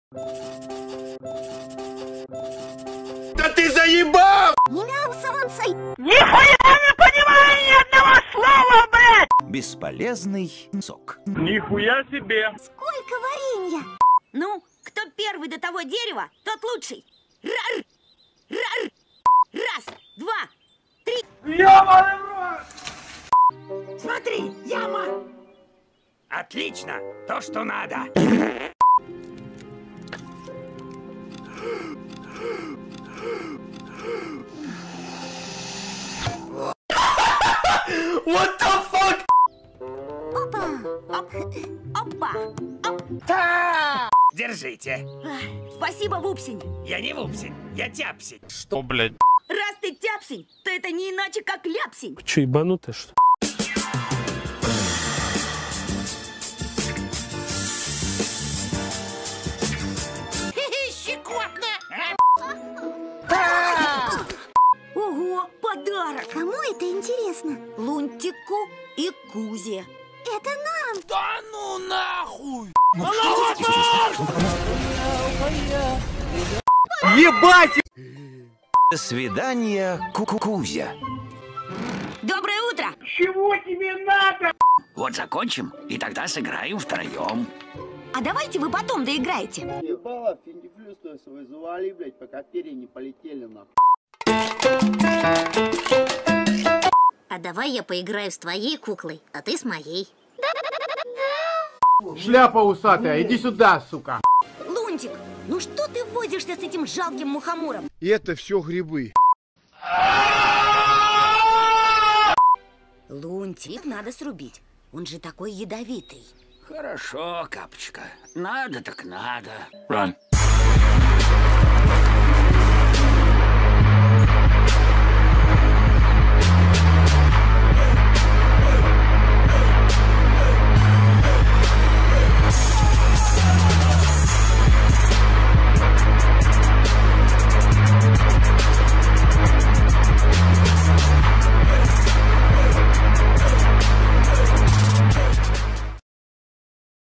Да ты заебал! Не мямсавансай! Нихуя не понимаю ни одного слова, блядь! Бесполезный сок. Нихуя себе! Сколько варенья! Ну, кто первый до того дерева, тот лучший. Рар! Рар! Раз, два, три. Ёбаный рот! Смотри, яма! Отлично, то, что надо. What the fuck? Опа! Опа! Оп. Держите. Спасибо, Вупсень. Я не вупсень, я тяпсень. Что, блядь? Раз ты тяпсень, то это не иначе, как ляпсень. Че, ебанутый, что? Щекотно! Ого, подарок! Кому это интересно? Лунтику и Кузе. Это нам! Да ну нахуй! Ебать! До свидания, Кузя. Доброе утро! Чего тебе надо? Вот закончим, и тогда сыграем втроем. А давайте вы потом доиграете. Ебало, финдифлюстуется, вызывали, блядь, пока перья не полетели, нахуй. А давай я поиграю с твоей куклой, а ты с моей. Шляпа усатая, иди сюда, сука. Лунтик, ну что ты возишься с этим жалким мухомором? И это все грибы. Лунтик надо срубить. Он же такой ядовитый. Хорошо, Капочка. Надо так надо. Run.